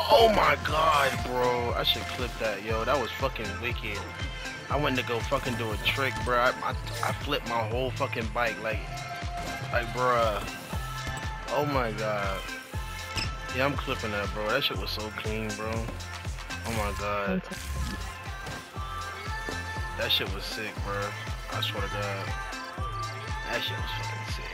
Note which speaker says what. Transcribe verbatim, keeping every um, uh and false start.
Speaker 1: Oh my god, bro. I should clip that, yo. That was fucking wicked. I went to go fucking do a trick, bro. I, I, I flipped my whole fucking bike, like, like, bruh. Oh my god. Yeah, I'm clipping that, bro. That shit was so clean, bro. Oh my god. That shit was sick, bro. I swear to God. That shit was fucking sick.